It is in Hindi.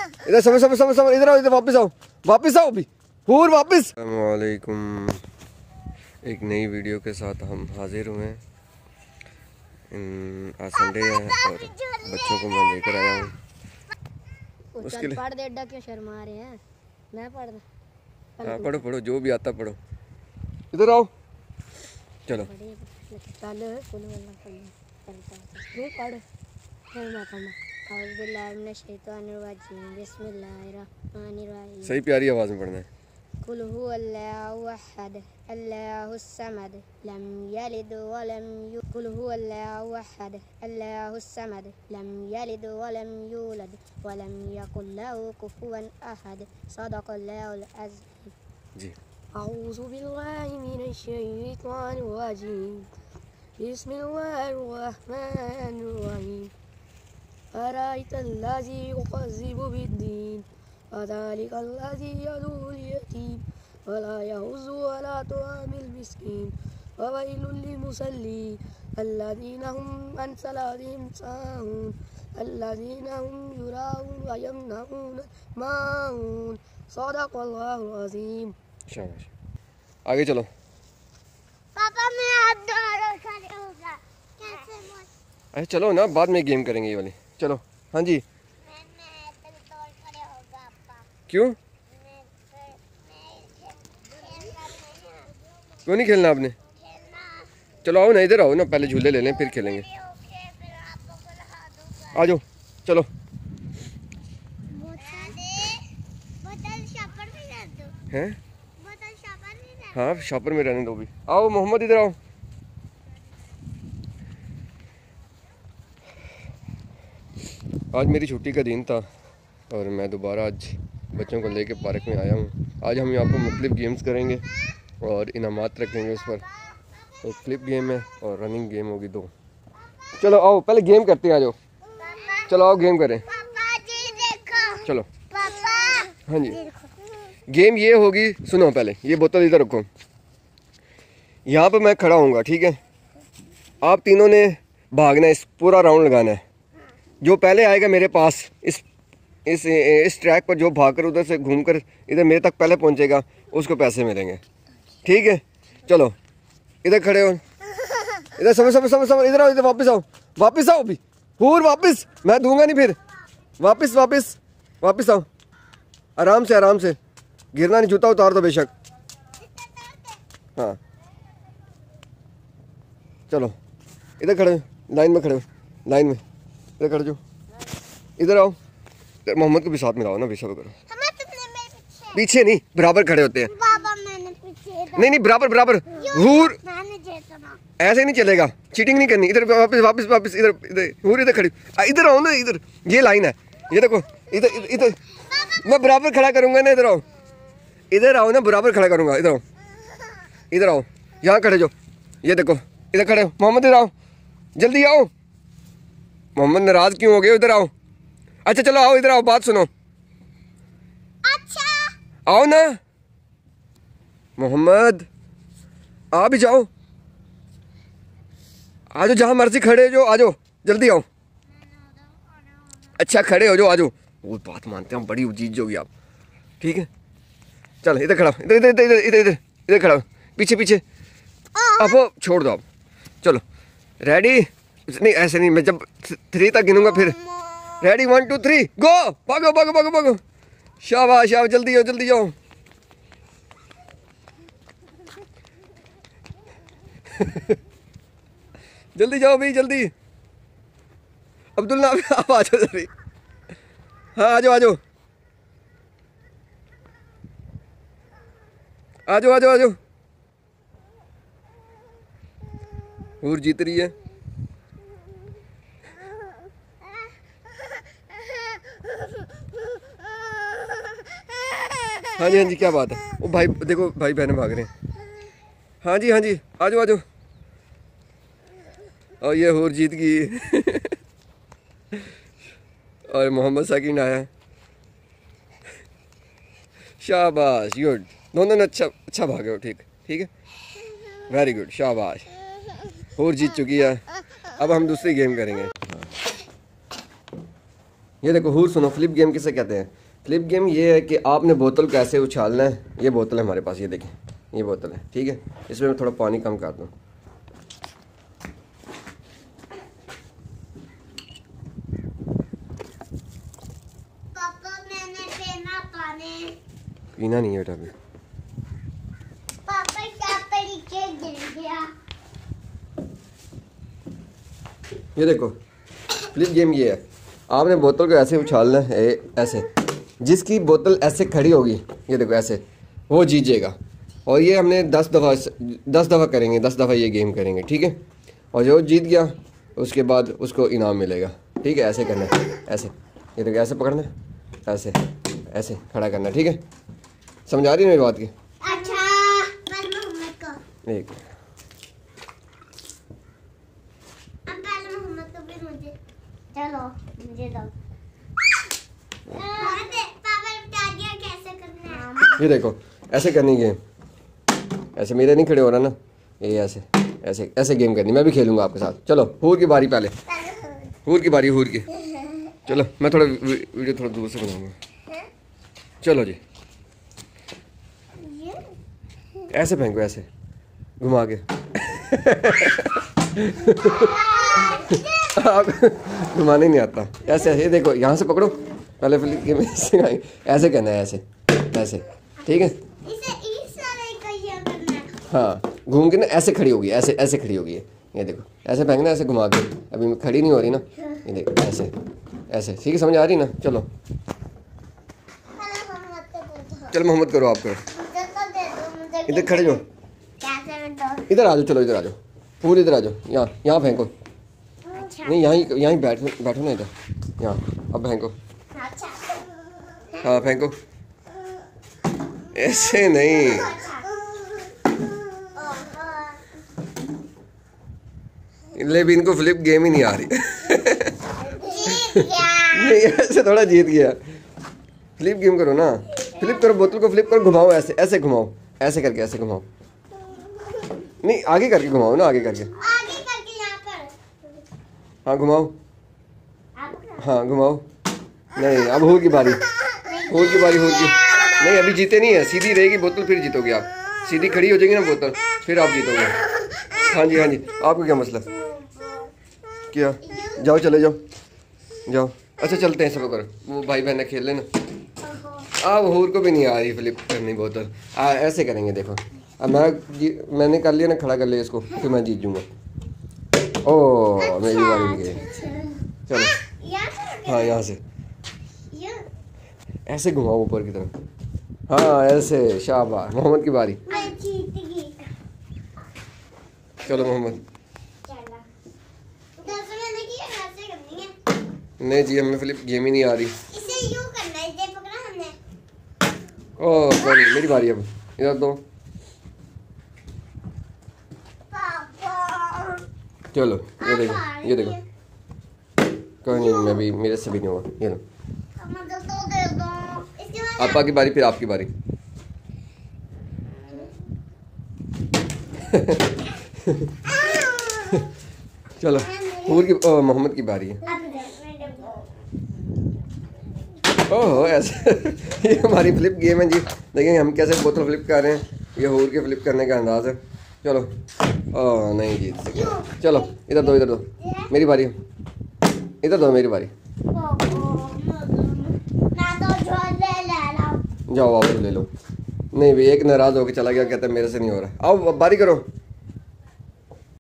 इधर समझ समझ समझ समझ, इधर आओ, इधर वापस आओ, वापस आओ अभी हूर वापस। अस्सलामुअलैकुम, एक नई वीडियो के साथ हम हाजिर हुए हैं। आज संडे है और बच्चों को मैं लेकर आया हूँ। उसके लिए पढ़ दे, अड्डा क्यों शर्मा रहे हैं? मैं पढ़ दे। हाँ पढ़ो पढ़ो, जो भी आता पढ़ो। इधर आओ, चलो सही प्यारी आवाज़ में पढ़ना है। कुल हु अल्लाहु अहद अल्लाहुस समद लम यलिद वलम यूलद कुल हु अल्लाहु अहद अल्लाहुस समद लम यलिद वलम यूलद वलम यकुल लहु कुफुवन अहद सदक़ल्लाहुल अज़ीम। जी अऊज़ु बिल्लाहि मिनश शैतानिर रजीम बिस्मिल्लाहिर रहमानिर रहीम अराइतल्लज़ी युकज़्ज़िबु बिद्दीन फ़ज़ालिकल्लज़ी यदुल यतीम वला यहुज़्ज़ु अला तुआमिल मिस्कीन ववैलुल लिलमुसल्लीन अल्लज़ीना हुम अन सलातिहिम साहून अल्लज़ीना हुम युराऊन व यमनऊन माऊन सदक़ल्लाहुल अज़ीम। शाबाश, आगे चलो। पापा मैं हाथ धो खड़े होगा कैसे मत? अरे चलो ना, बाद में गेम करेंगे ये वाली। चलो हाँ जी। क्यों क्यों नहीं खेलना आपने? चलो आओ ना, इधर आओ ना, पहले झूले ले लें फिर खेलेंगे। आ जाओ चलो। हैं? हाँ शॉपर में रहने दो भी। आओ मोहम्मद इधर आओ। आज मेरी छुट्टी का दिन था और मैं दोबारा आज बच्चों को लेके पार्क में आया हूँ। आज हम यहाँ पर मुख्तलिफ गेम्स करेंगे और इनामात रखेंगे उस पर। एक फ्लिप गेम है और रनिंग गेम होगी 2। चलो आओ पहले गेम करते हैं, आ जाओ। चलो आओ गेम करें। चलो हाँ जी, गेम ये होगी, सुनो पहले ये बोतल इधर रखो। यहाँ पर मैं खड़ा हूँगा, ठीक है? आप तीनों ने भागना है, इस पूरा राउंड लगाना है। जो पहले आएगा मेरे पास इस ट्रैक पर, जो भागकर उधर से घूमकर इधर मेरे तक पहले पहुँचेगा, उसको पैसे मिलेंगे, ठीक है? चलो इधर खड़े हो, इधर समझ समझ समझ समझ, इधर आओ, इधर वापस आओ, वापस आओ अभी हूर वापस, मैं दूंगा नहीं फिर। वापस वापस वापस आओ, आराम से आराम से, गिरना नहीं, जूता उतार दो बेशक। हाँ चलो इधर खड़े, लाइन में खड़े हो, लाइन में इधर खड़े जो, इधर आओ। मोहम्मद को भी साथ में लाओ ना, भी सब करो। पीछे नहीं, बराबर खड़े होते हैं। बाबा मैंने पीछे नहीं बराबर बराबर हूर, ऐसे नहीं चलेगा, चीटिंग नहीं करनी। इधर वापस वापस वापस, इधर इधर हूर, इधर खड़ी, इधर आओ ना, इधर ये लाइन है, ये देखो, इधर इधर मैं बराबर खड़ा करूंगा ना। इधर आओ, इधर आओ ना, बराबर खड़ा करूंगा। इधर आओ, इधर आओ, यहाँ खड़े जो, ये देखो इधर खड़े हो। मोहम्मद इधर आओ, जल्दी आओ। मोहम्मद नाराज क्यों हो गए? इधर आओ। अच्छा चलो आओ, इधर आओ, बात सुनो। अच्छा आओ ना मोहम्मद, आ भी जाओ, आ जाओ, जहाँ मर्जी खड़े हो जो, आ जाओ जल्दी आओ। अच्छा खड़े हो जो, आ जाओ। वो बात मानते हैं, बड़ी जीत जोगी आप, ठीक है? चल इधर खड़ा, इधर इधर इधर इधर इधर इधर खड़ा, पीछे पीछे। अब छोड़ दो आप, चलो रेडी? नहीं ऐसे नहीं, मैं जब 3 तक गिनूंगा फिर। रेडी 1 2 3 गो, भागो भागो भागो भागो। शाबाश शाबाश, जल्दी आओ जल्दी जाओ। जल्दी जाओ भाई जल्दी। अब्दुल्ला आप आ जाओ जल्दी। हाँ आ जाओ आ जाओ आ जाओ आ जाओ आ जाओ। हूर जीत रही है। हाँ जी हाँ जी, क्या बात है? वो भाई देखो, भाई बहन भाग रहे हैं। हाँ जी आ जाओ आ जाओ। और ये हूर जीत गई। और मोहम्मद साकिन आया। शाबाश, गुड, दोनों ने अच्छा भागे हो। ठीक है, वेरी गुड, शाबाश। हूर जीत चुकी है। अब हम दूसरी गेम करेंगे। ये देखो हूर सुनो, फ्लिप गेम किसे कहते हैं? फ्लिप गेम ये है कि आपने बोतल को ऐसे उछालना है। ये बोतल है हमारे पास, ये देखें, ये बोतल है, ठीक है। इसमें मैं थोड़ा पानी कम कर दूँ। पापा मैंने पीना पानी। पीना नहीं है बेटा अभी। पापा क्या तरीके गिर गया। ये देखो फ्लिप गेम ये है, आपने बोतल को ऐसे उछालना है, ऐसे। जिसकी बोतल ऐसे खड़ी होगी, ये देखो ऐसे, वो जीत जाएगा। और ये हमने 10 दफ़ा करेंगे, 10 दफ़ा ये गेम करेंगे, ठीक है। और जो जीत गया उसके बाद उसको इनाम मिलेगा, ठीक है। ऐसे करना है, ऐसे, ये देखो ऐसे पकड़ना है, ऐसे ऐसे खड़ा करना है, ठीक है। समझ आ रही है मेरी बात की? अच्छा मोहम्मद को एक पहले मोहम्मद को भी मुझे, चलो मुझे दो। पापा बता दिया कैसे करना है। ये देखो ऐसे करनी गेम, ऐसे मेरे नहीं खड़े हो रहा ना, ये ऐसे ऐसे ऐसे गेम करनी। मैं भी खेलूंगा आपके साथ। चलो हूर की बारी, पहले हूर की बारी, हूर की। चलो मैं थोड़ा वीडियो थोड़ा दूर से बनाऊंगा। चलो जी, ऐसे फेंको, ऐसे घुमा के। आप घुमाने नहीं आता, ऐसे ऐसे देखो, यहाँ से पकड़ो पहले, फिर गेम ऐसे करना है, ऐसे ऐसे, ठीक है। इसे इस तरह का ये करना है। हाँ घूम के ना ऐसे खड़ी होगी, ऐसे ऐसे खड़ी होगी। ये देखो ऐसे फेंकना, ऐसे घुमा के। अभी खड़ी नहीं हो रही ना, ये देखो ऐसे ऐसे, ठीक है। समझ आ रही ना? चलो पहले मोहम्मद को दे दो। चल मोहम्मद करो, आप करो। मुझे तो दे दो, मुझे इधर खड़े जाओ, कैसे दो। इधर आ जाओ, चलो इधर आ जाओ, पूरी इधर आ जाओ। यहाँ फेंको, अच्छा नहीं यहाँ बैठो ना इधर, यहाँ। अब फेंको, अच्छा हाँ फेंको, ऐसे नहीं। ले भी इनको फ्लिप गेम ही नहीं आ रही। नहीं ऐसे थोड़ा जीत गया। फ्लिप गेम करो ना, फ्लिप करो, बोतल को फ्लिप करो, घुमाओ, ऐसे ऐसे घुमाओ, ऐसे करके ऐसे घुमाओ। नहीं आगे करके घुमाओ ना, आगे करके। यहाँ पर हाँ घुमाओ, आप हाँ घुमाओ। नहीं अब हूर की बारी, हूर की बारी, हूर की। नहीं अभी जीते नहीं है, सीधी रहेगी बोतल, फिर जीतोगे आप। सीधी खड़ी हो जाएगी ना बोतल, फिर आप जीतोगे। हाँ जी हाँ जी, आपको क्या मसला? क्या? जाओ चले जाओ, जाओ। अच्छा चलते हैं, सब करो, वो भाई बहन खेल लेना। अब हूर को भी नहीं आ रही फ्लिप करनी बोतल। ऐसे करेंगे, देखो अब मैंने कर लिया ना, खड़ा कर लिया इसको, फिर मैं जीत जाऊँगा। ओह मेरी बारी भी गई। चलो हाँ यहाँ से ऐसे घुमाओ ऊपर की तरफ। हाँ ऐसे, शाबाश। मोहम्मद की बारी। मैं जीत गई। चलो मोहम्मद। चला जैसे मैंने किया वैसे करनी है। नहीं जी हमें फ्लिप गेम ही नहीं आ रही। इसे यूं करना है, ये पकड़ा हमने। ओह कोई नहीं, मेरी बारी अब। इधर दो, पापा चलो ये देखो, ये देखो। कोई नहीं, मैं भी, मेरे से भी नहीं हुआ। ये लो, मुझे तो दे दो। इसके बाद आपा की बारी, फिर आपकी बारी। चलो हूर की, मोहम्मद की बारी है। ओह ऐसे। ये हमारी फ्लिप गेम है जी। देखेंगे हम कैसे बोतल फ्लिप कर रहे हैं। ये हूर के फ्लिप करने का अंदाज है। चलो ओह नहीं जीत सके। चलो इधर दो, इधर दो, मेरी बारी है। इधर दो, मेरी बारी। जाओ आप ले लो। नहीं भाई, एक नाराज होके चला गया, कहता है मेरे से नहीं हो रहा। आओ बारी करो।